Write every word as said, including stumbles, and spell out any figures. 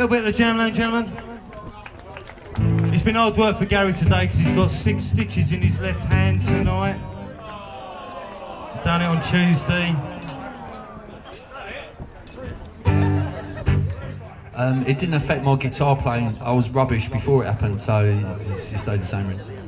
bit of the jam, ladies and gentlemen. It's been hard work for Gary today because he's got six stitches in his left hand tonight. Done it on Tuesday. Um, it didn't affect my guitar playing. I was rubbish before it happened, so it just stayed the same.